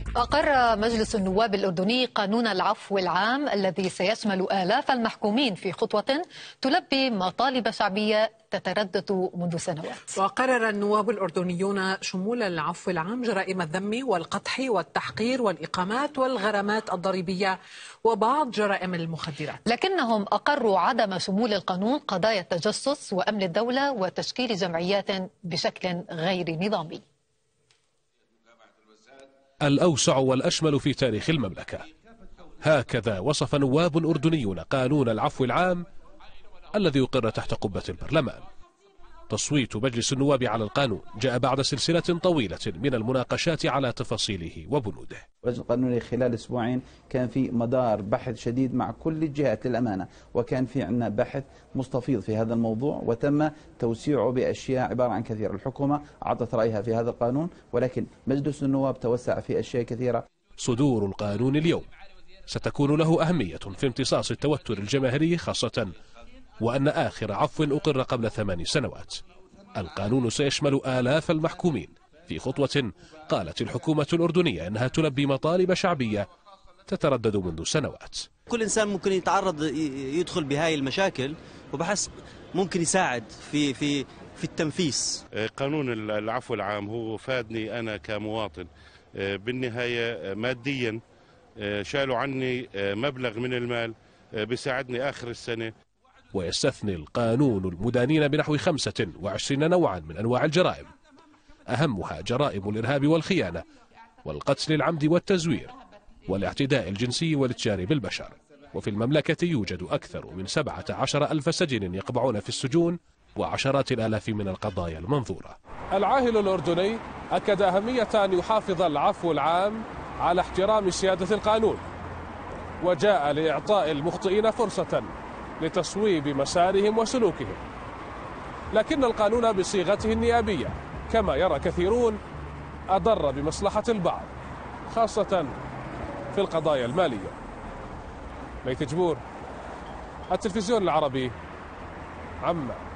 أقر مجلس النواب الأردني قانون العفو العام الذي سيشمل آلاف المحكومين في خطوة تلبي مطالب شعبية تتردد منذ سنوات. وقرر النواب الأردنيون شمول العفو العام جرائم الذم والقدح والتحقير والإقامات والغرامات الضريبية وبعض جرائم المخدرات، لكنهم أقروا عدم شمول القانون قضايا التجسس وأمن الدولة وتشكيل جمعيات بشكل غير نظامي. الأوسع والأشمل في تاريخ المملكة، هكذا وصف نواب أردنيون قانون العفو العام الذي يقر تحت قبة البرلمان. تصويت مجلس النواب على القانون جاء بعد سلسلة طويلة من المناقشات على تفاصيله وبنوده. اللجنة القانونية خلال أسبوعين كان في مدار بحث شديد مع كل الجهات للأمانة، وكان في عندنا بحث مستفيض في هذا الموضوع وتم توسيعه بأشياء عبارة عن كثيرة. الحكومة أعطت رأيها في هذا القانون، ولكن مجلس النواب توسع في أشياء كثيرة. صدور القانون اليوم ستكون له أهمية في امتصاص التوتر الجماهيري، خاصة وأن آخر عفو أقر قبل 8 سنوات. القانون سيشمل آلاف المحكومين في خطوة قالت الحكومة الأردنية أنها تلبي مطالب شعبية تتردد منذ سنوات. كل إنسان ممكن يتعرض يدخل بهاي المشاكل، وبحس ممكن يساعد في التنفيس. قانون العفو العام هو فادني أنا كمواطن بالنهاية ماديا، شالوا عني مبلغ من المال بيساعدني آخر السنة. ويستثني القانون المدانين بنحو 25 نوعا من أنواع الجرائم، أهمها جرائم الإرهاب والخيانة والقتل العمد والتزوير والاعتداء الجنسي والاتجار بالبشر. وفي المملكة يوجد أكثر من 17,000 سجن يقبعون في السجون وعشرات الآلاف من القضايا المنظورة. العاهل الأردني أكد أهمية أن يحافظ العفو العام على احترام سيادة القانون، وجاء لإعطاء المخطئين فرصة لتصويب مسارهم وسلوكهم، لكن القانون بصيغته النيابية كما يرى كثيرون أضر بمصلحة البعض، خاصة في القضايا المالية. ميت جبور، التلفزيون العربي، عمان.